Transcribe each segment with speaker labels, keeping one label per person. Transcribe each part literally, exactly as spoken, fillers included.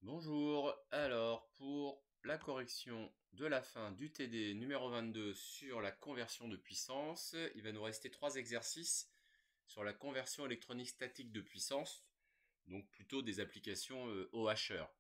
Speaker 1: Bonjour, alors pour la correction de la fin du T D numéro vingt-deux sur la conversion de puissance, il va nous rester trois exercices sur la conversion électronique statique de puissance, donc plutôt des applications euh, au hacheur.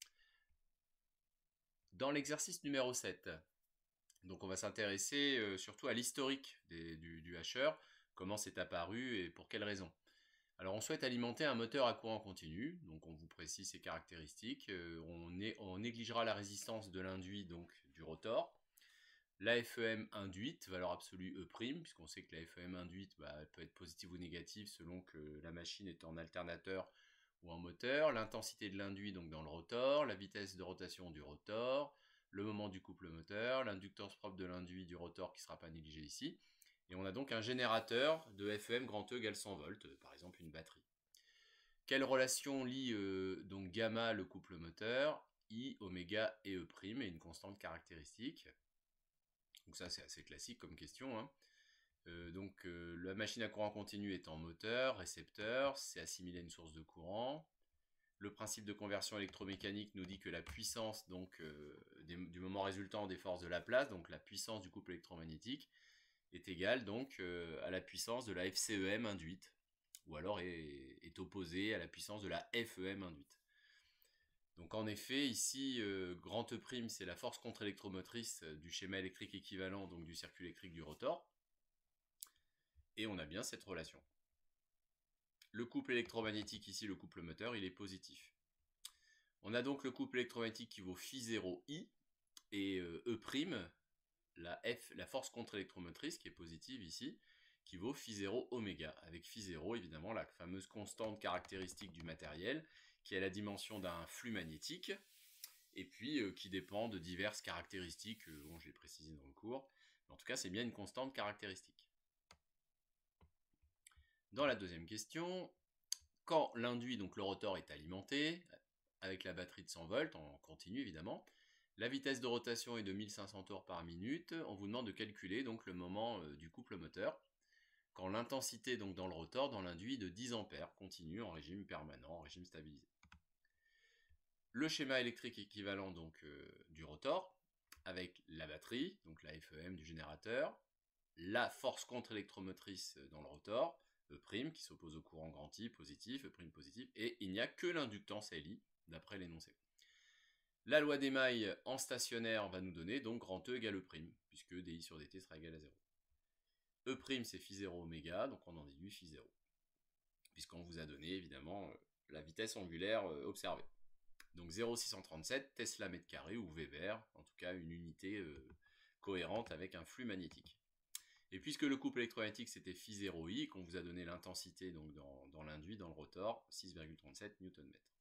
Speaker 1: Dans l'exercice numéro sept, donc on va s'intéresser euh, surtout à l'historique du, du hacheur, comment c'est apparu et pour quelles raisons. Alors on souhaite alimenter un moteur à courant continu, donc on vous précise ses caractéristiques, euh, on, est, on négligera la résistance de l'induit, donc du rotor, la F E M induite, valeur absolue E', puisqu'on sait que la F E M induite bah, elle peut être positive ou négative selon que la machine est en alternateur ou en moteur, l'intensité de l'induit donc dans le rotor, la vitesse de rotation du rotor, le moment du couple moteur, l'inductance propre de l'induit du rotor qui ne sera pas négligé ici. Et on a donc un générateur de F E M grand E égale cent volts, par exemple une batterie. Quelle relation lie euh, donc gamma le couple moteur, I, oméga et E', et une constante caractéristique. Donc ça c'est assez classique comme question. Hein. Euh, donc euh, la machine à courant continu étant moteur, récepteur, c'est assimilé à une source de courant. Le principe de conversion électromécanique nous dit que la puissance donc, euh, des, du moment résultant des forces de Laplace, donc la puissance du couple électromagnétique, est égale donc euh, à la puissance de la F C E M induite, ou alors est, est opposée à la puissance de la F E M induite. Donc en effet, ici, euh, grand E' c'est la force contre-électromotrice du schéma électrique équivalent, donc du circuit électrique du rotor, et on a bien cette relation. Le couple électromagnétique ici, le couple moteur, il est positif. On a donc le couple électromagnétique qui vaut phi zéro i, et euh, E', la, F, la force contre-électromotrice qui est positive ici, qui vaut phi zéro oméga, avec phi zéro évidemment la fameuse constante caractéristique du matériel, qui a la dimension d'un flux magnétique, et puis euh, qui dépend de diverses caractéristiques, euh, bon je l'ai précisé dans le cours, mais en tout cas c'est bien une constante caractéristique. Dans la deuxième question, quand l'induit, donc le rotor, est alimenté, avec la batterie de cent volts, en continu évidemment, la vitesse de rotation est de mille cinq cents tours par minute. On vous demande de calculer donc le moment euh, du couple moteur. Quand l'intensité donc dans le rotor, dans l'induit, de dix ampères, continue en régime permanent, en régime stabilisé. Le schéma électrique équivalent donc euh, du rotor, avec la batterie, donc la F E M du générateur, la force contre-électromotrice dans le rotor, E' qui s'oppose au courant grand I positif, E' positif, et il n'y a que l'inductance L I, d'après l'énoncé. La loi des mailles en stationnaire va nous donner donc grand E égale E', puisque dI sur dt sera égal à zéro. E' c'est phi zéro oméga, donc on en déduit phi zéro, puisqu'on vous a donné évidemment la vitesse angulaire observée. Donc zéro virgule six cent trente-sept Tesla mètre carré ou Weber, en tout cas une unité euh, cohérente avec un flux magnétique. Et puisque le couple électromagnétique c'était phi zéro i, qu'on vous a donné l'intensité donc dans, dans l'induit, dans le rotor, six virgule trente-sept newton-mètre.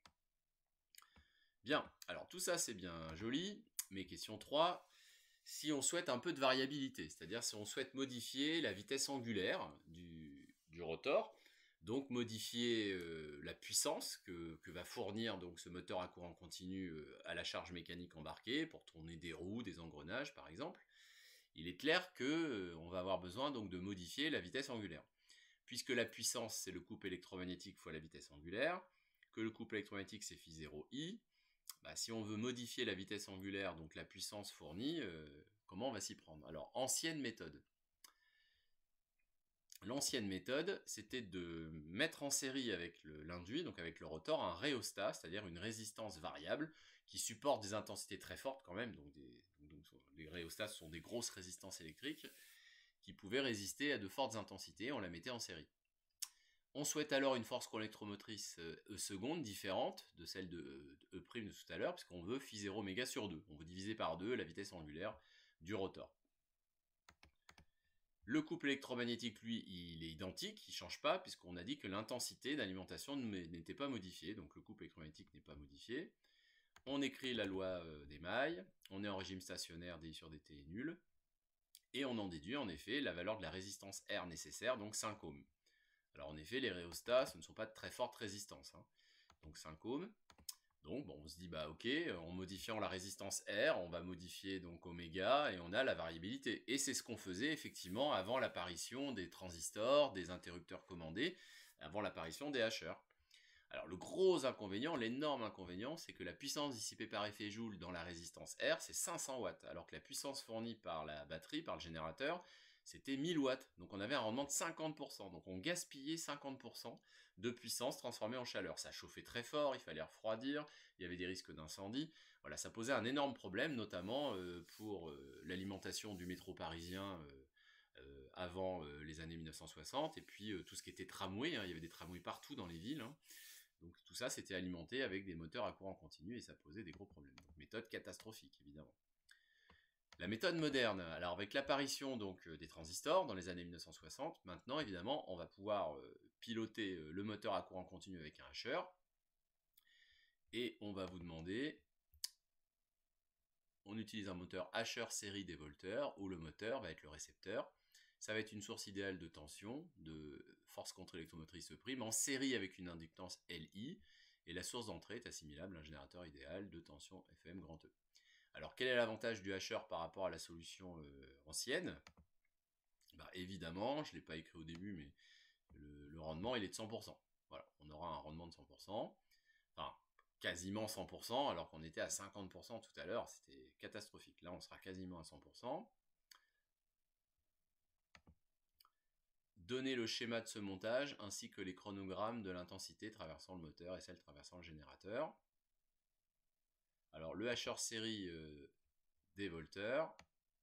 Speaker 1: Bien, alors tout ça c'est bien joli, mais question trois, si on souhaite un peu de variabilité, c'est-à-dire si on souhaite modifier la vitesse angulaire du, du rotor, donc modifier euh, la puissance que, que va fournir donc ce moteur à courant continu euh, à la charge mécanique embarquée pour tourner des roues, des engrenages par exemple, il est clair que euh, on va avoir besoin donc de modifier la vitesse angulaire. Puisque la puissance c'est le couple électromagnétique fois la vitesse angulaire, que le couple électromagnétique c'est phi zéro i, bah, si on veut modifier la vitesse angulaire, donc la puissance fournie, euh, comment on va s'y prendre? Alors, ancienne méthode. L'ancienne méthode, c'était de mettre en série avec l'induit, donc avec le rotor, un rhéostat, c'est-à-dire une résistance variable qui supporte des intensités très fortes quand même. Donc, des, donc les rhéostats sont des grosses résistances électriques qui pouvaient résister à de fortes intensités. On la mettait en série. On souhaite alors une force électromotrice E seconde différente de celle de, de E' de tout à l'heure, puisqu'on veut phi zéro oméga sur deux. On veut diviser par deux la vitesse angulaire du rotor. Le couple électromagnétique, lui, il est identique, il ne change pas, puisqu'on a dit que l'intensité d'alimentation n'était pas modifiée, donc le couple électromagnétique n'est pas modifié. On écrit la loi des mailles, on est en régime stationnaire, dI sur dt est nul, et on en déduit en effet la valeur de la résistance R nécessaire, donc cinq ohms. Alors en effet, les rhéostats, ce ne sont pas de très fortes résistances. Hein. Donc cinq ohms. Donc bon, on se dit, bah ok, en modifiant la résistance R, on va modifier donc oméga, et on a la variabilité. Et c'est ce qu'on faisait effectivement avant l'apparition des transistors, des interrupteurs commandés, avant l'apparition des hacheurs. Alors le gros inconvénient, l'énorme inconvénient, c'est que la puissance dissipée par effet Joule dans la résistance R, c'est cinq cents watts, alors que la puissance fournie par la batterie, par le générateur, c'était mille watts. Donc on avait un rendement de cinquante pour cent. Donc on gaspillait cinquante pour cent de puissance transformée en chaleur. Ça chauffait très fort, il fallait refroidir, il y avait des risques d'incendie. Voilà, ça posait un énorme problème, notamment euh, pour euh, l'alimentation du métro parisien euh, euh, avant euh, les années mille neuf cent soixante, et puis euh, tout ce qui était tramway, hein, il y avait des tramways partout dans les villes, hein. Donc tout ça, c'était alimenté avec des moteurs à courant continu et ça posait des gros problèmes. Donc méthode catastrophique, évidemment. La méthode moderne, alors avec l'apparition donc des transistors dans les années mille neuf cent soixante, maintenant évidemment, on va pouvoir euh, piloter euh, le moteur à courant continu avec un hacheur. Et on va vous demander, on utilise un moteur hacheur série dévolteur où le moteur va être le récepteur. Ça va être une source idéale de tension, de force contre-électromotrice E' en série avec une inductance L I, et la source d'entrée est assimilable à un générateur idéal de tension F M grand E. Alors quel est l'avantage du hacheur par rapport à la solution euh, ancienne? Bah, évidemment, je ne l'ai pas écrit au début, mais le, le rendement il est de cent pour cent. Voilà, on aura un rendement de cent pour cent, enfin quasiment cent pour cent, alors qu'on était à cinquante pour cent tout à l'heure, c'était catastrophique. Là on sera quasiment à cent pour cent. Donner le schéma de ce montage ainsi que les chronogrammes de l'intensité traversant le moteur et celle traversant le générateur. Alors le hacheur série euh, dévolteur,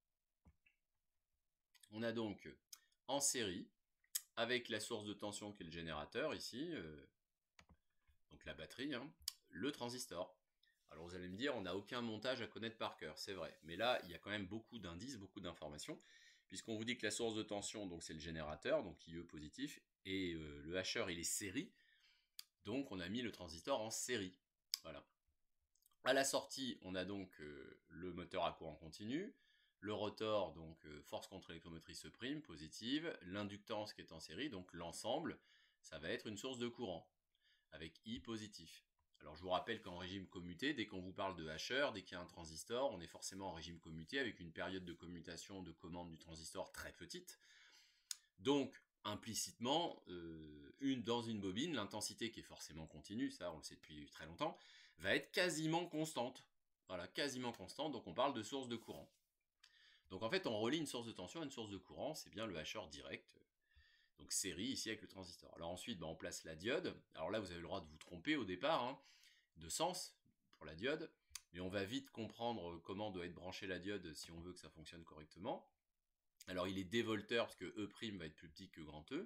Speaker 1: on a donc en série avec la source de tension qui est le générateur ici, euh, donc la batterie, hein, le transistor. Alors vous allez me dire, on n'a aucun montage à connaître par cœur, c'est vrai, mais là il y a quand même beaucoup d'indices, beaucoup d'informations, puisqu'on vous dit que la source de tension, donc c'est le générateur, donc I E positif, et euh, le hacheur il est série, donc on a mis le transistor en série. Voilà. À la sortie, on a donc euh, le moteur à courant continu, le rotor, donc euh, force contre électromotrice E' positive, l'inductance qui est en série, donc l'ensemble, ça va être une source de courant, avec I positif. Alors je vous rappelle qu'en régime commuté, dès qu'on vous parle de hacheur, dès qu'il y a un transistor, on est forcément en régime commuté avec une période de commutation de commande du transistor très petite. Donc implicitement, euh, une, dans une bobine, l'intensité qui est forcément continue, ça on le sait depuis très longtemps, va être quasiment constante. Voilà, quasiment constante, donc on parle de source de courant. Donc en fait on relie une source de tension à une source de courant, c'est bien le hacheur direct, donc série ici avec le transistor. Alors ensuite, bah, on place la diode. Alors là, vous avez le droit de vous tromper au départ, hein, de sens pour la diode, mais on va vite comprendre comment doit être branchée la diode si on veut que ça fonctionne correctement. Alors il est dévolteur parce que E' va être plus petit que grand E.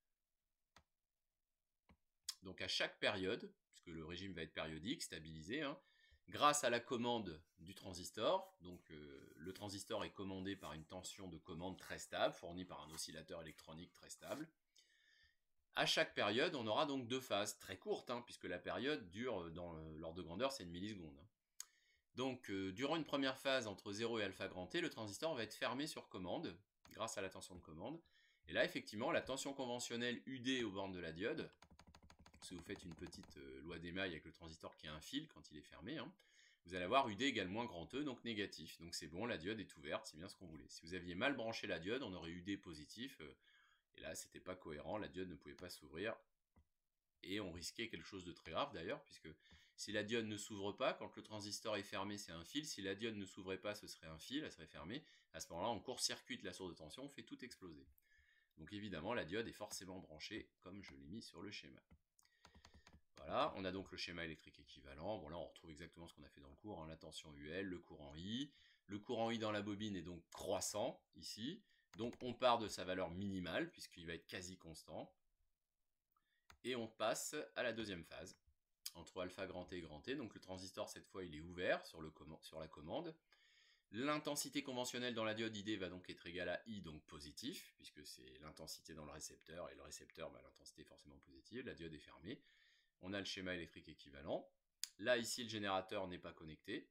Speaker 1: Donc à chaque période, puisque le régime va être périodique, stabilisé, hein, grâce à la commande du transistor, donc euh, le transistor est commandé par une tension de commande très stable, fournie par un oscillateur électronique très stable. À chaque période, on aura donc deux phases, très courtes, hein, puisque la période dure, dans l'ordre de grandeur, c'est une milliseconde. Hein. Donc, euh, durant une première phase entre zéro et alpha grand T, le transistor va être fermé sur commande, grâce à la tension de commande. Et là, effectivement, la tension conventionnelle U D aux bornes de la diode, si vous faites une petite euh, loi d'émail avec le transistor qui a un fil quand il est fermé, hein, vous allez avoir U D égale moins grand E, donc négatif. Donc c'est bon, la diode est ouverte, c'est bien ce qu'on voulait. Si vous aviez mal branché la diode, on aurait U D positif, euh, et là, c'était pas cohérent, la diode ne pouvait pas s'ouvrir. Et on risquait quelque chose de très grave d'ailleurs, puisque si la diode ne s'ouvre pas, quand le transistor est fermé, c'est un fil. Si la diode ne s'ouvrait pas, ce serait un fil, elle serait fermée. À ce moment-là, on court-circuite la source de tension, on fait tout exploser. Donc évidemment, la diode est forcément branchée, comme je l'ai mis sur le schéma. Voilà, on a donc le schéma électrique équivalent. Bon là, on retrouve exactement ce qu'on a fait dans le cours, hein, la tension U L, le courant I. Le courant I dans la bobine est donc croissant, ici. Donc on part de sa valeur minimale, puisqu'il va être quasi constant. Et on passe à la deuxième phase, entre alpha grand T et grand T. Donc le transistor, cette fois, il est ouvert sur, le sur la commande. L'intensité conventionnelle dans la diode I D va donc être égale à I, donc positif, puisque c'est l'intensité dans le récepteur, et le récepteur, bah, l'intensité est forcément positive, la diode est fermée. On a le schéma électrique équivalent. Là, ici, le générateur n'est pas connecté.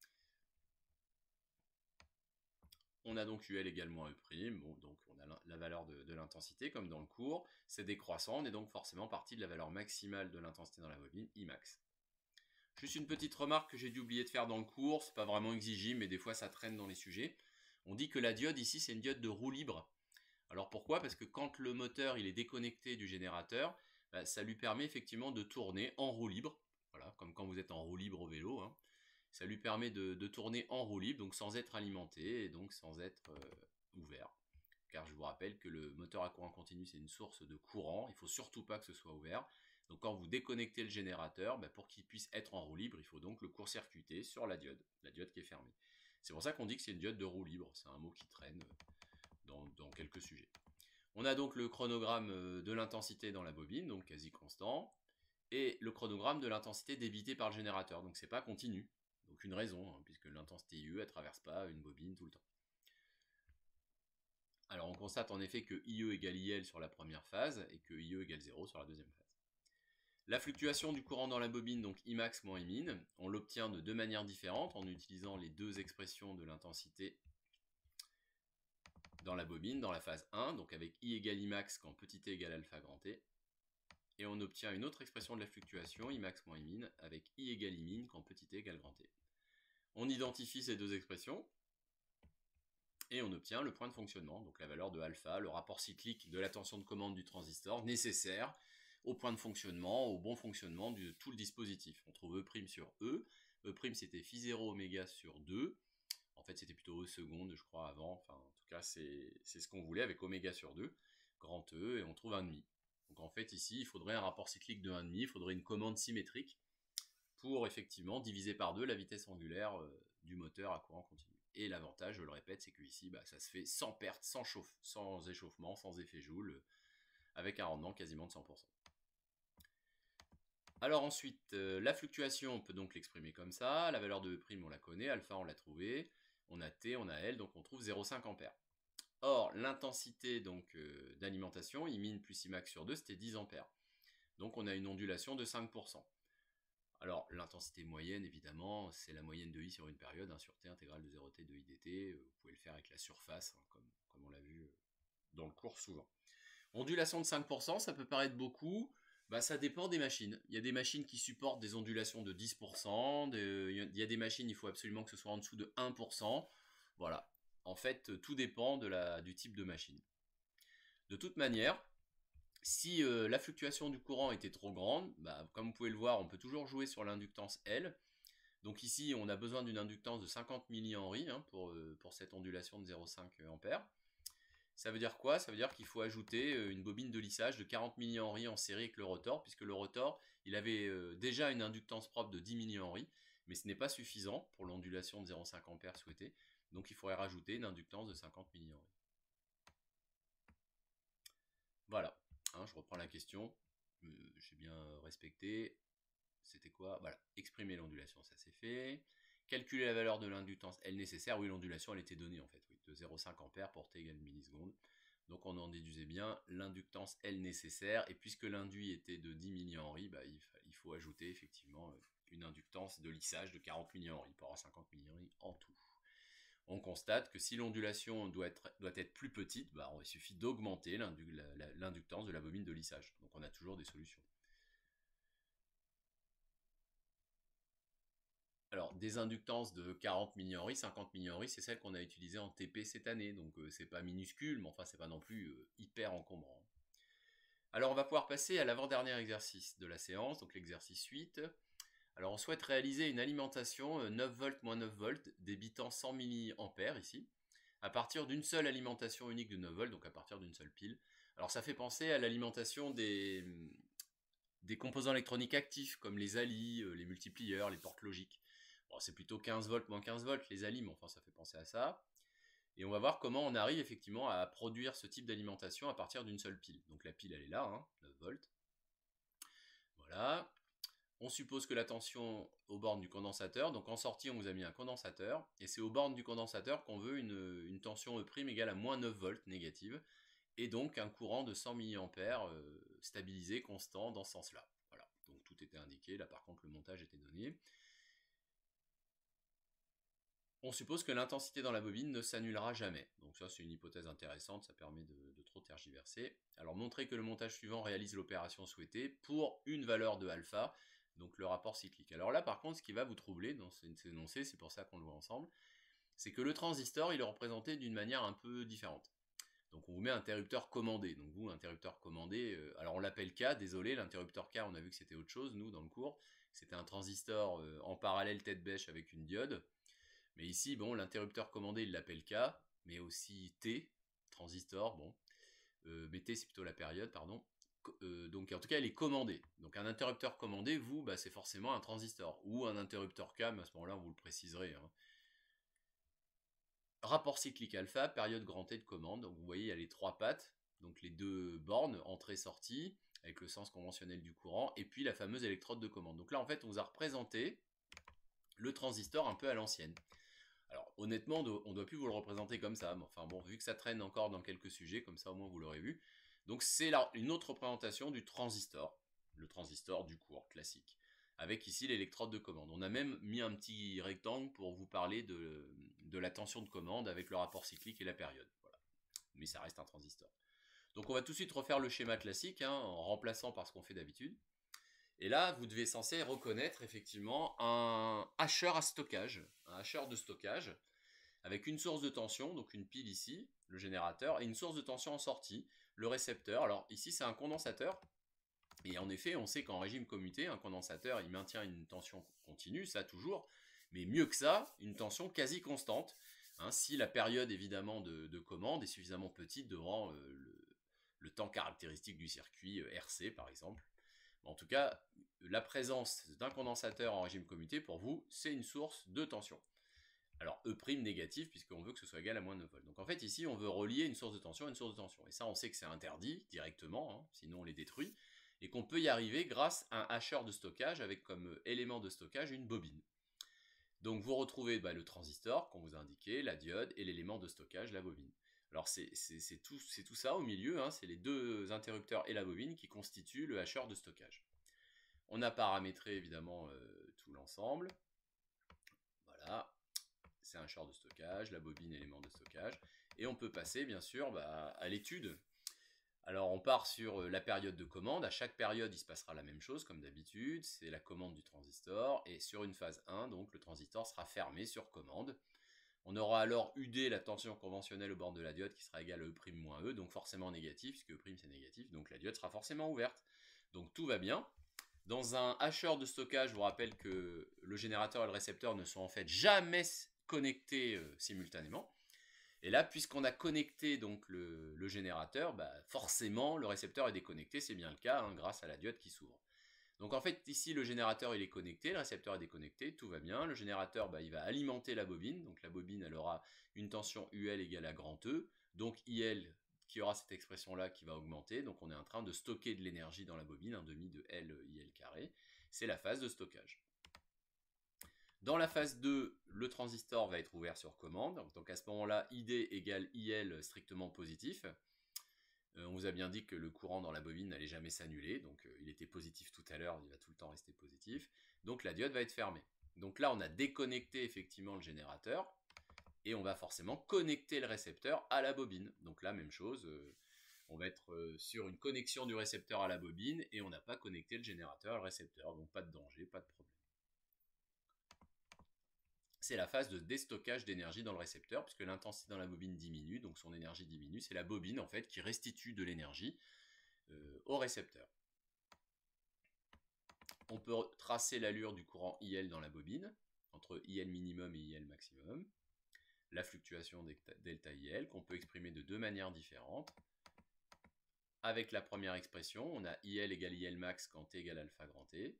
Speaker 1: On a donc U L égale E', bon, donc on a la valeur de, de l'intensité, comme dans le cours. C'est décroissant, on est donc forcément parti de la valeur maximale de l'intensité dans la bobine, I max. Juste une petite remarque que j'ai dû oublier de faire dans le cours, c'est pas vraiment exigible, mais des fois ça traîne dans les sujets. On dit que la diode ici, c'est une diode de roue libre. Alors pourquoi? Parce que quand le moteur il est déconnecté du générateur, bah, ça lui permet effectivement de tourner en roue libre, voilà, comme quand vous êtes en roue libre au vélo, hein. Ça lui permet de, de tourner en roue libre, donc sans être alimenté et donc sans être euh, ouvert. Car je vous rappelle que le moteur à courant continu, c'est une source de courant, il ne faut surtout pas que ce soit ouvert. Donc quand vous déconnectez le générateur, bah, pour qu'il puisse être en roue libre, il faut donc le court-circuiter sur la diode, la diode qui est fermée. C'est pour ça qu'on dit que c'est une diode de roue libre, c'est un mot qui traîne dans, dans quelques sujets. On a donc le chronogramme de l'intensité dans la bobine, donc quasi constant, et le chronogramme de l'intensité débitée par le générateur, donc c'est pas continu. Aucune raison, hein, puisque l'intensité I E, elle traverse pas une bobine tout le temps. Alors on constate en effet que I E égale I L sur la première phase, et que I E égale zéro sur la deuxième phase. La fluctuation du courant dans la bobine, donc I max moins I min, on l'obtient de deux manières différentes, en utilisant les deux expressions de l'intensité dans la bobine, dans la phase un, donc avec I égale I max quand petit t égale alpha grand T, et on obtient une autre expression de la fluctuation, I max moins I min, avec I égale I min quand petit t égale grand T. On identifie ces deux expressions, et on obtient le point de fonctionnement, donc la valeur de alpha, le rapport cyclique de la tension de commande du transistor, nécessaire au point de fonctionnement, au bon fonctionnement de tout le dispositif. On trouve E' sur E, E' c'était phi zéro oméga sur deux, en fait c'était plutôt E seconde je crois avant, enfin en tout cas c'est ce qu'on voulait avec oméga sur deux, grand E, et on trouve un demi. Donc en fait ici il faudrait un rapport cyclique de un demi, il faudrait une commande symétrique pour effectivement diviser par deux la vitesse angulaire euh, du moteur à courant continu. Et l'avantage, je le répète, c'est que ici bah, ça se fait sans perte, sans, chauffe, sans échauffement, sans effet Joule, euh, avec un rendement quasiment de cent pour cent. Alors ensuite, euh, la fluctuation, on peut donc l'exprimer comme ça. La valeur de E', on la connaît, alpha, on l'a trouvé. On a T, on a L, donc on trouve zéro virgule cinq ampères. Or, l'intensité donc euh, d'alimentation, I min plus I max sur deux, c'était dix ampères. Donc on a une ondulation de cinq pour cent. Alors, l'intensité moyenne, évidemment, c'est la moyenne de I sur une période, hein, sur T intégrale de zéro T de I dt. Vous pouvez le faire avec la surface, hein, comme, comme on l'a vu dans le cours souvent. Ondulation de cinq pour cent, ça peut paraître beaucoup. Bah, ça dépend des machines. Il y a des machines qui supportent des ondulations de dix pour cent. De, il y a des machines, il faut absolument que ce soit en dessous de un pour cent. Voilà. En fait, tout dépend de la, du type de machine. De toute manière, si euh, la fluctuation du courant était trop grande, bah, comme vous pouvez le voir, on peut toujours jouer sur l'inductance L. Donc ici, on a besoin d'une inductance de cinquante millihenries hein, pour, euh, pour cette ondulation de zéro virgule cinq ampères. Ça veut dire quoi? Ça veut dire qu'il faut ajouter une bobine de lissage de quarante millihenries en série avec le rotor, puisque le rotor, il avait euh, déjà une inductance propre de dix millihenries, mais ce n'est pas suffisant pour l'ondulation de zéro virgule cinq ampères souhaitée. Donc il faudrait rajouter une inductance de cinquante millihenries. Voilà. Hein, je reprends la question, euh, j'ai bien respecté, c'était quoi? Voilà, exprimer l'ondulation, ça c'est fait. Calculer la valeur de l'inductance L nécessaire, oui l'ondulation elle était donnée en fait, oui, de zéro virgule cinq ampères pour T égale millisecondes. Donc on en déduisait bien l'inductance L nécessaire, et puisque l'induit était de dix millihenries, bah, il, il faut ajouter effectivement une inductance de lissage de quarante millihenries pour avoir cinquante millihenries en tout. On constate que si l'ondulation doit être, doit être plus petite, bah, il suffit d'augmenter l'inductance de la bobine de lissage. Donc on a toujours des solutions. Alors, des inductances de quarante millihenries, cinquante millihenries, c'est celle qu'on a utilisée en T P cette année. Donc euh, c'est pas minuscule, mais enfin c'est pas non plus euh, hyper encombrant. Alors on va pouvoir passer à l'avant-dernier exercice de la séance, donc l'exercice huit. Alors on souhaite réaliser une alimentation neuf volts moins neuf volts débitant cent milliampères ici, à partir d'une seule alimentation unique de neuf volts, donc à partir d'une seule pile. Alors ça fait penser à l'alimentation des, des composants électroniques actifs, comme les A L I, les multiplieurs, les portes logiques. Bon, c'est plutôt quinze volts moins quinze volts les A L I, mais enfin ça fait penser à ça. Et on va voir comment on arrive effectivement à produire ce type d'alimentation à partir d'une seule pile. Donc la pile elle est là, hein, neuf volts. Voilà. On suppose que la tension aux bornes du condensateur, donc en sortie on vous a mis un condensateur, et c'est aux bornes du condensateur qu'on veut une, une tension E' égale à moins neuf volts négative, et donc un courant de cent milliampères euh, stabilisé, constant dans ce sens-là. Voilà, donc tout était indiqué, là par contre le montage était donné. On suppose que l'intensité dans la bobine ne s'annulera jamais. Donc ça c'est une hypothèse intéressante, ça permet de, de trop tergiverser. Alors montrer que le montage suivant réalise l'opération souhaitée pour une valeur de alpha, donc le rapport cyclique. Alors là par contre ce qui va vous troubler dans cet énoncé, c'est pour ça qu'on le voit ensemble, c'est que le transistor il est représenté d'une manière un peu différente. Donc on vous met interrupteur commandé. Donc vous, interrupteur commandé, euh, alors on l'appelle K, désolé, l'interrupteur K, on a vu que c'était autre chose, nous, dans le cours. C'était un transistor euh, en parallèle tête bêche avec une diode. Mais ici, bon, l'interrupteur commandé, il l'appelle K, mais aussi T, transistor, bon. Euh, mais T, c'est plutôt la période, pardon. Euh, donc en tout cas, elle est commandée. Donc un interrupteur commandé, vous, bah, c'est forcément un transistor. Ou un interrupteur K, mais à ce moment-là, on vous le préciserez, hein. Rapport cyclique alpha, période grand T de commande. Donc vous voyez, il y a les trois pattes, donc les deux bornes, entrée-sortie, avec le sens conventionnel du courant, et puis la fameuse électrode de commande. Donc là, en fait, on vous a représenté le transistor un peu à l'ancienne. Alors honnêtement, on ne doit plus vous le représenter comme ça, mais enfin bon, vu que ça traîne encore dans quelques sujets, comme ça au moins vous l'aurez vu. Donc c'est une autre représentation du transistor, le transistor du cours classique, avec ici l'électrode de commande. On a même mis un petit rectangle pour vous parler de, de la tension de commande avec le rapport cyclique et la période. Voilà. Mais ça reste un transistor. Donc on va tout de suite refaire le schéma classique, hein, en remplaçant par ce qu'on fait d'habitude. Et là, vous devez censé reconnaître effectivement un hacheur à stockage, un hacheur de stockage, avec une source de tension, donc une pile ici, le générateur, et une source de tension en sortie, le récepteur. Alors ici, c'est un condensateur. Et en effet, on sait qu'en régime commuté, un condensateur, il maintient une tension continue, ça toujours, mais mieux que ça, une tension quasi constante, hein, si la période évidemment de, de commande est suffisamment petite devant euh, le, le temps caractéristique du circuit, euh, R C par exemple. En tout cas, la présence d'un condensateur en régime commuté, pour vous, c'est une source de tension. Alors, E' négatif, puisqu'on veut que ce soit égal à moins neuf volts. Donc en fait, ici, on veut relier une source de tension à une source de tension. Et ça, on sait que c'est interdit directement, hein, sinon on les détruit. Et qu'on peut y arriver grâce à un hacheur de stockage avec comme élément de stockage une bobine. Donc vous retrouvez bah, le transistor qu'on vous a indiqué, la diode et l'élément de stockage, la bobine. Alors c'est tout, tout ça au milieu, hein, c'est les deux interrupteurs et la bobine qui constituent le hacheur de stockage. On a paramétré évidemment euh, tout l'ensemble. Voilà, c'est un hacheur de stockage, la bobine, élément de stockage. Et on peut passer bien sûr bah, à l'étude. Alors on part sur la période de commande, à chaque période il se passera la même chose comme d'habitude, c'est la commande du transistor, et sur une phase un, donc le transistor sera fermé sur commande. On aura alors U D, la tension conventionnelle aux bornes de la diode, qui sera égale à E' moins E, donc forcément négatif, puisque E' c'est négatif, donc la diode sera forcément ouverte. Donc tout va bien. Dans un hacheur de stockage, je vous rappelle que le générateur et le récepteur ne sont en fait jamais connectés euh, simultanément. Et là, puisqu'on a connecté donc le, le générateur, bah forcément le récepteur est déconnecté, c'est bien le cas, hein, grâce à la diode qui s'ouvre. Donc en fait, ici, le générateur il est connecté, le récepteur est déconnecté, tout va bien. Le générateur, bah, il va alimenter la bobine, donc la bobine, elle aura une tension U L égale à grand E, donc I L qui aura cette expression-là qui va augmenter, donc on est en train de stocker de l'énergie dans la bobine, un demi de L I L carré, c'est la phase de stockage. Dans la phase deux, le transistor va être ouvert sur commande. Donc à ce moment-là, I D égale I L strictement positif. Euh, on vous a bien dit que le courant dans la bobine n'allait jamais s'annuler. Donc euh, il était positif tout à l'heure, il va tout le temps rester positif. Donc la diode va être fermée. Donc là, on a déconnecté effectivement le générateur. Et on va forcément connecter le récepteur à la bobine. Donc là, même chose. Euh, on va être euh, sur une connexion du récepteur à la bobine. Et on n'a pas connecté le générateur à le récepteur. Donc pas de danger, pas de problème. C'est la phase de déstockage d'énergie dans le récepteur, puisque l'intensité dans la bobine diminue, donc son énergie diminue. C'est la bobine en fait qui restitue de l'énergie euh, au récepteur. On peut tracer l'allure du courant I L dans la bobine, entre I L minimum et I L maximum. La fluctuation delta I L, qu'on peut exprimer de deux manières différentes. Avec la première expression, on a I L égale I L max quand T égale alpha grand T.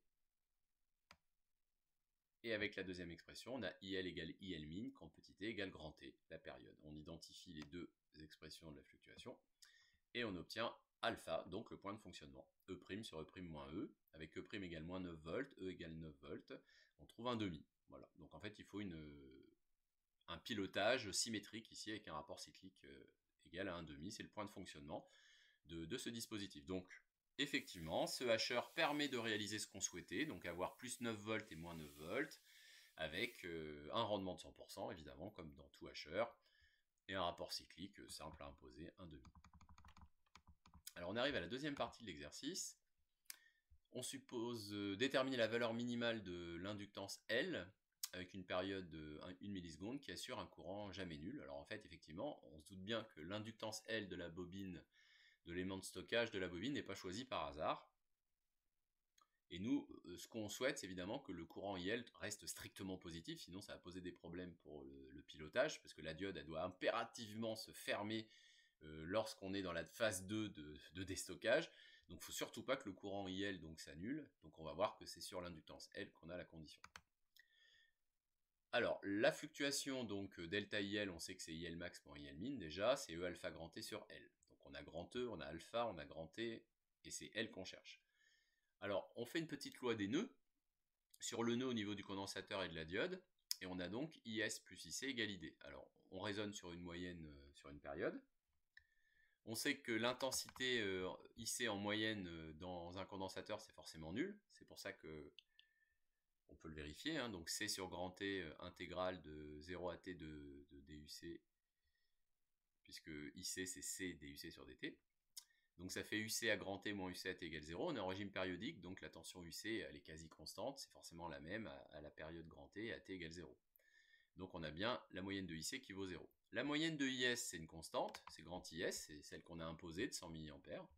Speaker 1: Et avec la deuxième expression, on a I L égale I L min quand petit t égale grand T, la période. On identifie les deux expressions de la fluctuation et on obtient alpha, donc le point de fonctionnement. E' sur E' moins E, avec E' égale moins neuf volts, E égale neuf volts, on trouve un demi. Voilà. Donc en fait, il faut une, un pilotage symétrique ici avec un rapport cyclique égal à un demi, c'est le point de fonctionnement de, de ce dispositif. Donc effectivement, ce hacheur permet de réaliser ce qu'on souhaitait, donc avoir plus neuf volts et moins neuf volts, avec euh, un rendement de cent pour cent, évidemment, comme dans tout hacheur, et un rapport cyclique simple à imposer, un demi. Alors on arrive à la deuxième partie de l'exercice. On suppose euh, déterminer la valeur minimale de l'inductance L avec une période de une milliseconde qui assure un courant jamais nul. Alors en fait, effectivement, on se doute bien que l'inductance L de la bobine, de l'élément de stockage de la bobine, n'est pas choisie par hasard. Et nous, ce qu'on souhaite, c'est évidemment que le courant I L reste strictement positif, sinon ça va poser des problèmes pour le, le pilotage, parce que la diode, elle doit impérativement se fermer euh, lorsqu'on est dans la phase deux de, de déstockage. Donc il ne faut surtout pas que le courant I L donc s'annule. Donc on va voir que c'est sur l'inductance L qu'on a la condition. Alors, la fluctuation, donc delta I L, on sait que c'est I L max moins I L min, déjà, c'est E alpha grand T sur L. Donc on a grand E, on a alpha, on a grand T, et c'est L qu'on cherche. Alors, on fait une petite loi des nœuds, sur le nœud au niveau du condensateur et de la diode, et on a donc I S plus I C égale I D. Alors, on raisonne sur une moyenne, euh, sur une période. On sait que l'intensité euh, I C en moyenne euh, dans un condensateur, c'est forcément nul. C'est pour ça que on peut le vérifier, hein. Donc C sur grand T euh, intégrale de zéro à T de, de D U C, puisque I C c'est C D U C sur D T. Donc ça fait U C à grand T moins U C à T égale zéro. On est en régime périodique, donc la tension U C elle est quasi constante, c'est forcément la même à, à la période grand T à T égale zéro. Donc on a bien la moyenne de I C qui vaut zéro. La moyenne de I S c'est une constante, c'est grand I S, c'est celle qu'on a imposée de cent milliampères.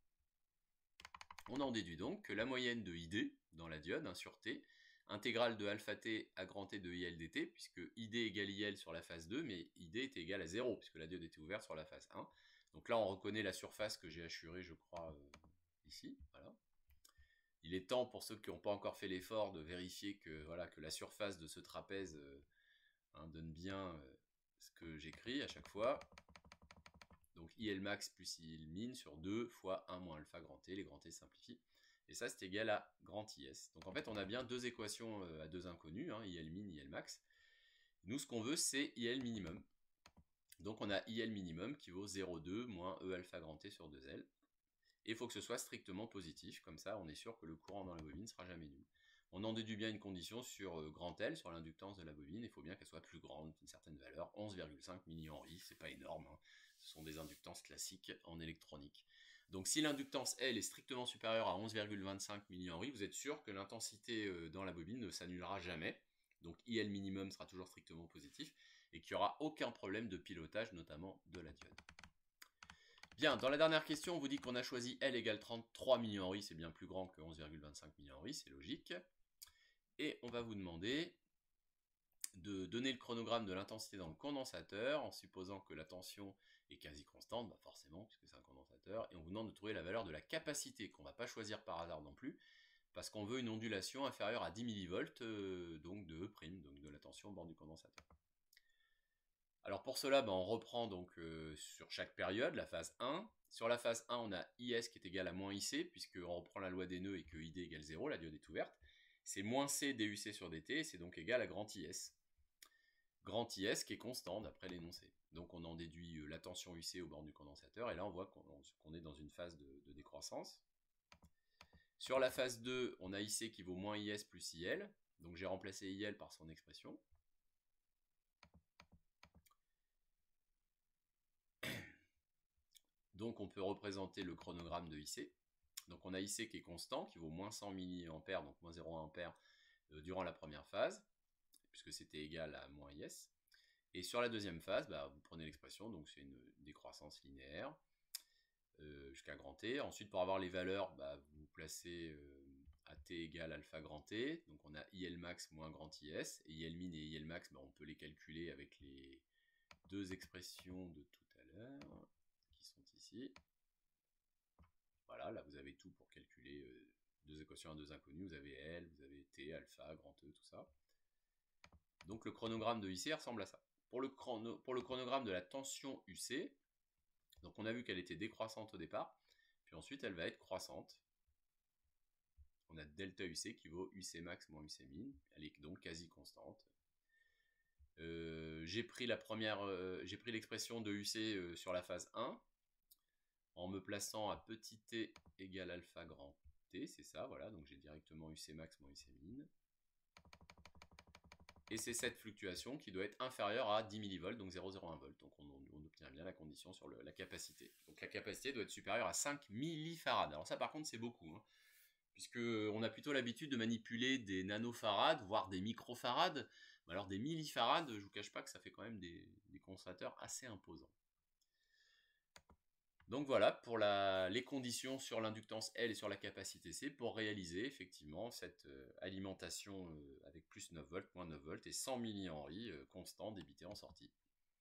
Speaker 1: On en déduit donc que la moyenne de I D dans la diode, un sur T, intégrale de alpha T à grand T de I L dt, puisque I D égale I L sur la phase deux, mais I D était égal à zéro, puisque la diode était ouverte sur la phase un. Donc là, on reconnaît la surface que j'ai assurée, je crois, euh, ici. Voilà. Il est temps pour ceux qui n'ont pas encore fait l'effort de vérifier que, voilà, que la surface de ce trapèze euh, hein, donne bien euh, ce que j'écris à chaque fois. Donc I L max plus I L min sur deux fois un moins alpha grand T, les grands T simplifient. Et ça, c'est égal à grand I S. Donc en fait, on a bien deux équations euh, à deux inconnus, hein, I L min, I L max. Nous, ce qu'on veut, c'est I L minimum. Donc on a I L minimum qui vaut zéro virgule deux moins E alpha grand T sur deux L. Et il faut que ce soit strictement positif, comme ça on est sûr que le courant dans la bobine ne sera jamais nul. On en déduit bien une condition sur euh, grand L, sur l'inductance de la bobine, il faut bien qu'elle soit plus grande qu'une certaine valeur, onze virgule cinq millihenry, c'est pas énorme, hein. Ce sont des inductances classiques en électronique. Donc si l'inductance L est strictement supérieure à onze virgule vingt-cinq millihenry, vous êtes sûr que l'intensité euh, dans la bobine ne s'annulera jamais. Donc I L minimum sera toujours strictement positif et qu'il n'y aura aucun problème de pilotage, notamment de la diode. Bien, dans la dernière question, on vous dit qu'on a choisi L égale trente-trois millihenry, c'est bien plus grand que onze virgule vingt-cinq millihenry, c'est logique. Et on va vous demander de donner le chronogramme de l'intensité dans le condensateur, en supposant que la tension est quasi constante, bah forcément, puisque c'est un condensateur, et on vous demande de trouver la valeur de la capacité, qu'on ne va pas choisir par hasard non plus, parce qu'on veut une ondulation inférieure à dix millivolts, euh, donc de E', donc de la tension au bord du condensateur. Alors pour cela, ben on reprend donc euh, sur chaque période la phase un. Sur la phase un, on a I S qui est égal à moins I C, puisqu'on reprend la loi des nœuds et que I D égale zéro, la diode est ouverte. C'est moins C D U C sur D T, c'est donc égal à grand I S. Grand I S qui est constant d'après l'énoncé. Donc on en déduit euh, la tension U C au bord du condensateur, et là on voit qu'on qu'on est dans une phase de, de décroissance. Sur la phase deux, on a I C qui vaut moins I S plus I L, donc j'ai remplacé I L par son expression. Donc on peut représenter le chronogramme de I C. Donc on a I C qui est constant, qui vaut moins cent milliampères, donc moins zéro virgule un ampère euh, durant la première phase, puisque c'était égal à moins I S. Et sur la deuxième phase, bah, vous prenez l'expression, donc c'est une décroissance linéaire euh, jusqu'à grand T. Ensuite, pour avoir les valeurs, bah, vous placez euh, à T égale alpha grand T. Donc on a I L max moins grand I S. Et I L min et I L max, bah, on peut les calculer avec les deux expressions de tout à l'heure, qui sont ici. Voilà, là vous avez tout pour calculer euh, deux équations à deux inconnues. Vous avez L, vous avez T, alpha, grand E, tout ça. Donc le chronogramme de I C ressemble à ça. Pour le, chrono, pour le chronogramme de la tension U C, donc on a vu qu'elle était décroissante au départ, puis ensuite elle va être croissante. On a delta U C qui vaut U C max moins U C min, elle est donc quasi constante. Euh, j'ai pris la première, euh, j'ai pris l'expression de U C euh, sur la phase un, en me plaçant à petit t égale alpha grand T, c'est ça, voilà, donc j'ai directement U C max moins U C min. Et c'est cette fluctuation qui doit être inférieure à dix millivolts, donc zéro virgule zéro un volt. Donc on, on obtient bien la condition sur le, la capacité. Donc la capacité doit être supérieure à cinq millifarads. Alors ça par contre c'est beaucoup, hein, puisqu'on a plutôt l'habitude de manipuler des nanofarads, voire des microfarads. Mais alors des millifarads, je ne vous cache pas que ça fait quand même des, des concentrateurs assez imposants. Donc voilà pour la, les conditions sur l'inductance L et sur la capacité C pour réaliser effectivement cette euh, alimentation euh, avec plus neuf volts, moins neuf volts et cent milliampères euh, constant débité en sortie.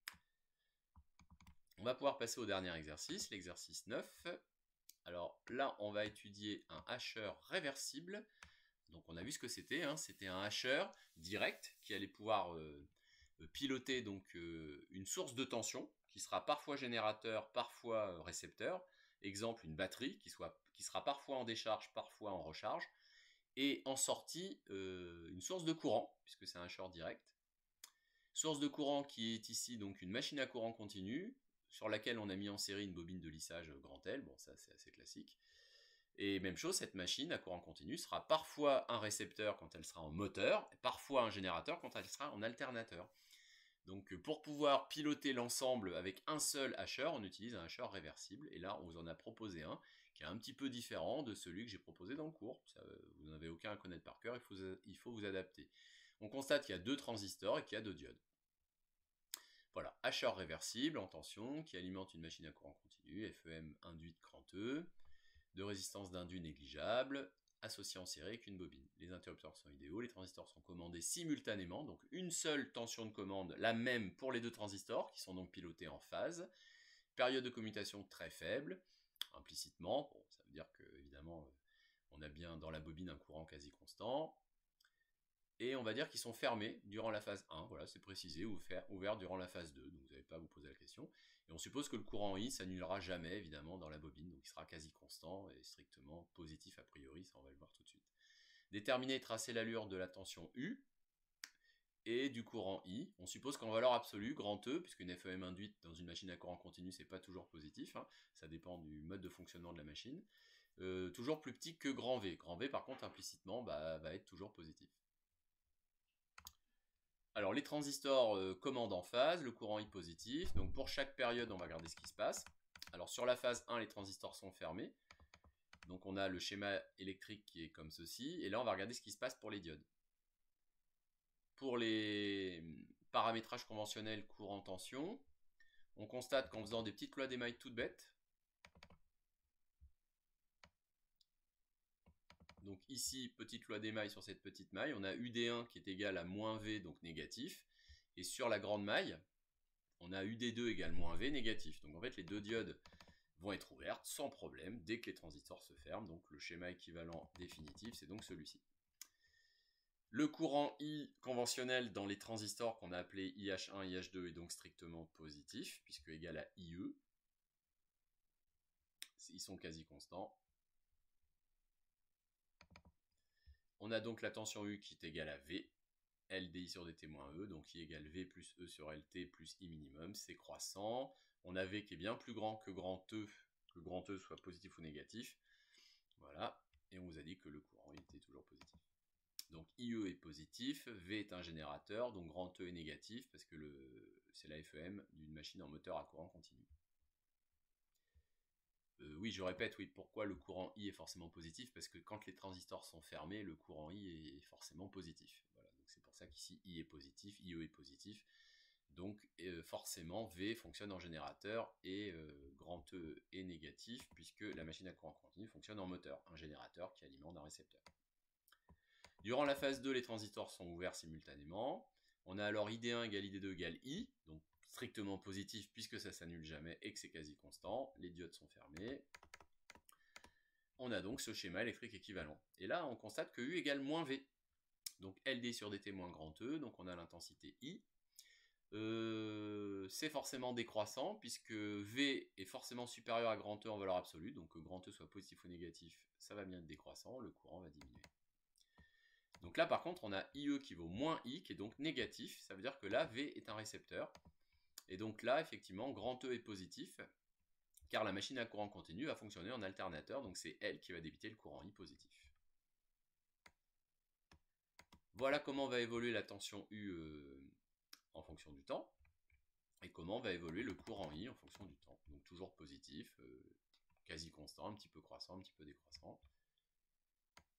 Speaker 1: On va pouvoir passer au dernier exercice, l'exercice neuf. Alors là, on va étudier un hacheur réversible. Donc on a vu ce que c'était, hein. C'était un hacheur direct qui allait pouvoir euh, piloter donc euh, une source de tension qui sera parfois générateur, parfois euh, récepteur. Exemple, une batterie qui, soit, qui sera parfois en décharge, parfois en recharge. Et en sortie, euh, une source de courant, puisque c'est un hacheur direct. Source de courant qui est ici donc une machine à courant continu, sur laquelle on a mis en série une bobine de lissage grand L. Bon, ça c'est assez classique. Et même chose, cette machine à courant continu sera parfois un récepteur quand elle sera en moteur, et parfois un générateur quand elle sera en alternateur. Donc pour pouvoir piloter l'ensemble avec un seul hacheur, on utilise un hacheur réversible. Et là, on vous en a proposé un qui est un petit peu différent de celui que j'ai proposé dans le cours. Ça, vous n'avez aucun à connaître par cœur, il faut, il faut vous adapter. On constate qu'il y a deux transistors et qu'il y a deux diodes. Voilà, hacheur réversible en tension qui alimente une machine à courant continu, F E M induite grand E, de résistance d'indu négligeable, associé en série avec une bobine. Les interrupteurs sont idéaux, les transistors sont commandés simultanément, donc une seule tension de commande, la même pour les deux transistors, qui sont donc pilotés en phase. Période de commutation très faible, implicitement, bon, ça veut dire que évidemment on a bien dans la bobine un courant quasi constant. Et on va dire qu'ils sont fermés durant la phase un, voilà, c'est précisé, ou ouverts durant la phase deux, donc vous n'avez pas à vous poser la question. Et on suppose que le courant I s'annulera jamais, évidemment, dans la bobine, donc il sera quasi constant et strictement positif a priori, ça on va le voir tout de suite. Déterminer et tracer l'allure de la tension U et du courant I. On suppose qu'en valeur absolue, grand E, puisqu'une F E M induite dans une machine à courant continu, c'est pas toujours positif, hein, ça dépend du mode de fonctionnement de la machine, euh, toujours plus petit que grand V. Grand V, par contre, implicitement, bah, va être toujours positif. Alors les transistors euh, commandent en phase, le courant I positif, donc pour chaque période on va regarder ce qui se passe. Alors sur la phase un, les transistors sont fermés, donc on a le schéma électrique qui est comme ceci, et là on va regarder ce qui se passe pour les diodes. Pour les paramétrages conventionnels courant-tension, on constate qu'en faisant des petites lois d'émail toutes bêtes, donc ici, petite loi d'émail sur cette petite maille, on a U D un qui est égal à moins V, donc négatif. Et sur la grande maille, on a U D deux égale moins V, négatif. Donc en fait, les deux diodes vont être ouvertes sans problème dès que les transistors se ferment. Donc le schéma équivalent définitif, c'est donc celui-ci. Le courant I conventionnel dans les transistors qu'on a appelé I H un, I H deux est donc strictement positif, puisque égal à I E. Ils sont quasi constants. On a donc la tension U qui est égale à V, L D I sur D T moins E, donc I égale V plus E sur L T plus I minimum, c'est croissant. On a V qui est bien plus grand que grand E, que grand E soit positif ou négatif. Voilà, et on vous a dit que le courant était toujours positif. Donc I E est positif, V est un générateur, donc grand E est négatif, parce que c'est la F E M d'une machine en moteur à courant continu. Euh, oui, je répète, oui, pourquoi le courant I est forcément positif? Parce que quand les transistors sont fermés, le courant I est forcément positif. Voilà, donc c'est pour ça qu'ici I est positif, I E est positif. Donc euh, forcément, V fonctionne en générateur et euh, grand E est négatif, puisque la machine à courant continu fonctionne en moteur, un générateur qui alimente un récepteur. Durant la phase deux, les transistors sont ouverts simultanément. On a alors I D un égale I D deux égale I, donc strictement positif puisque ça s'annule jamais et que c'est quasi constant. Les diodes sont fermées. On a donc ce schéma électrique équivalent. Et là, on constate que U égale moins V. Donc L D sur D T moins grand E, donc on a l'intensité I. Euh, c'est forcément décroissant puisque V est forcément supérieur à grand E en valeur absolue. Donc que grand E soit positif ou négatif, ça va bien être décroissant, le courant va diminuer. Donc là, par contre, on a I E qui vaut moins I, qui est donc négatif. Ça veut dire que là, V est un récepteur. Et donc là, effectivement, grand E est positif, car la machine à courant continu va fonctionner en alternateur. Donc c'est elle qui va débiter le courant I positif. Voilà comment va évoluer la tension U euh, en fonction du temps. Et comment va évoluer le courant I en fonction du temps. Donc toujours positif, euh, quasi constant, un petit peu croissant, un petit peu décroissant.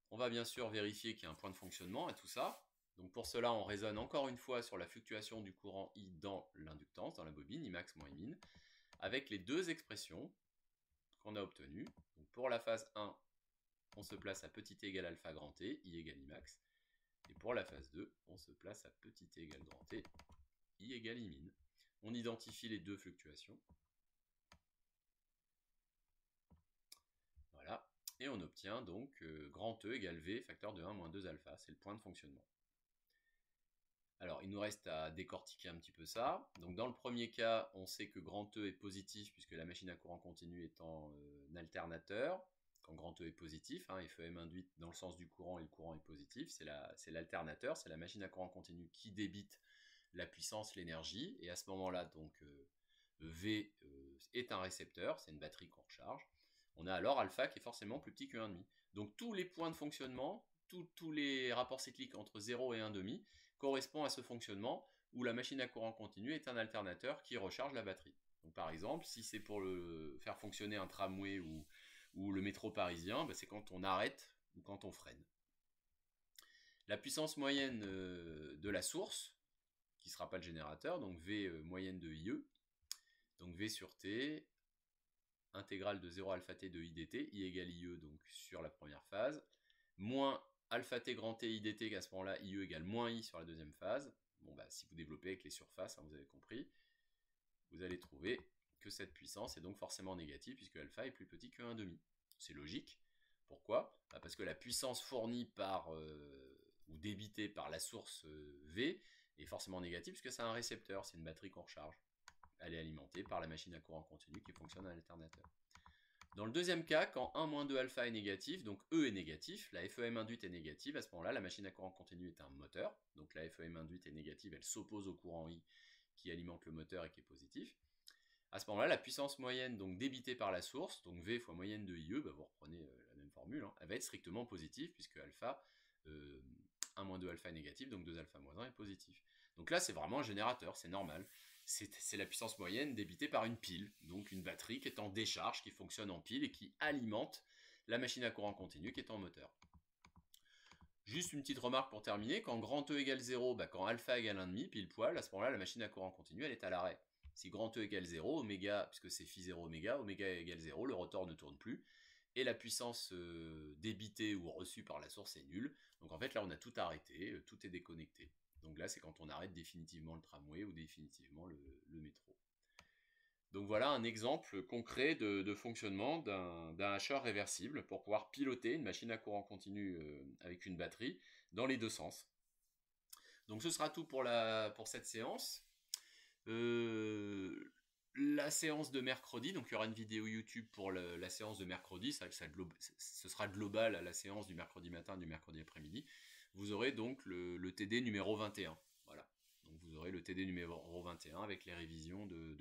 Speaker 1: on va bien sûr vérifier qu'il y a un point de fonctionnement à tout ça. Donc pour cela, on raisonne encore une fois sur la fluctuation du courant I dans l'inductance, dans la bobine, I max moins I min, avec les deux expressions qu'on a obtenues. Donc pour la phase un, on se place à petit t égale alpha grand T, I égale I max. Et pour la phase deux, on se place à petit t égale grand T, I égale I min. On identifie les deux fluctuations. Voilà. Et on obtient donc euh, grand E égale V facteur de un moins deux alpha. C'est le point de fonctionnement. Alors, il nous reste à décortiquer un petit peu ça. Donc, dans le premier cas, on sait que grand E est positif puisque la machine à courant continu est en euh, alternateur. Quand grand E est positif, hein, F E M induite dans le sens du courant et le courant est positif, c'est l'alternateur, c'est la machine à courant continu qui débite la puissance, l'énergie. Et à ce moment-là, donc euh, V euh, est un récepteur, c'est une batterie qu'on recharge. On a alors alpha qui est forcément plus petit que un virgule cinq. Donc tous les points de fonctionnement, tous, tous les rapports cycliques entre zéro et un virgule cinq correspondent à ce fonctionnement où la machine à courant continu est un alternateur qui recharge la batterie. Donc par exemple, si c'est pour le, faire fonctionner un tramway ou, ou le métro parisien, bah c'est quand on arrête ou quand on freine. La puissance moyenne euh, de la source, qui ne sera pas le générateur, donc V euh, moyenne de I E, donc V sur T, intégrale de zéro alpha t de I dt, I égale I E donc sur la première phase, moins alpha t grand T I dt, qu'à ce moment-là, I E égale moins I sur la deuxième phase. Bon, bah, si vous développez avec les surfaces, hein, vous avez compris, vous allez trouver que cette puissance est donc forcément négative puisque alpha est plus petit que un virgule cinq. C'est logique. Pourquoi? Bah, parce que la puissance fournie par, euh, ou débitée par la source euh, V est forcément négative puisque c'est un récepteur, c'est une batterie qu'on recharge. Elle est alimentée par la machine à courant continu qui fonctionne à l'alternateur. Dans le deuxième cas, quand un moins deux alpha est négatif, donc E est négatif, la F E M induite est négative, à ce moment-là, la machine à courant continu est un moteur, donc la F E M induite est négative, elle s'oppose au courant I qui alimente le moteur et qui est positif. À ce moment-là, la puissance moyenne donc débitée par la source, donc V fois moyenne de I E, bah vous reprenez euh, la même formule, hein, elle va être strictement positive puisque alpha, euh, un moins deux alpha est négatif, donc deux alpha moins un est positif. Donc là, c'est vraiment un générateur, c'est normal. C'est la puissance moyenne débitée par une pile, donc une batterie qui est en décharge, qui fonctionne en pile et qui alimente la machine à courant continu qui est en moteur. Juste une petite remarque pour terminer, quand grand E égale zéro, bah quand alpha égale un virgule cinq, pile poil, à ce moment-là, la machine à courant continu, elle est à l'arrêt. Si grand E égale zéro, oméga, puisque c'est phi zéro oméga, oméga égale zéro, le rotor ne tourne plus, et la puissance euh, débitée ou reçue par la source est nulle. Donc en fait, là, on a tout arrêté, euh, tout est déconnecté. Donc là, c'est quand on arrête définitivement le tramway ou définitivement le, le métro. Donc voilà un exemple concret de, de fonctionnement d'un hacheur réversible pour pouvoir piloter une machine à courant continu euh, avec une batterie dans les deux sens. Donc ce sera tout pour, la, pour cette séance. Euh, la séance de mercredi, donc il y aura une vidéo YouTube pour le, la séance de mercredi, ça, ça, ce sera global à la séance du mercredi matin, du mercredi après-midi. Vous aurez donc le, le T D numéro vingt et un. Voilà. Donc vous aurez le T D numéro vingt et un avec les révisions de,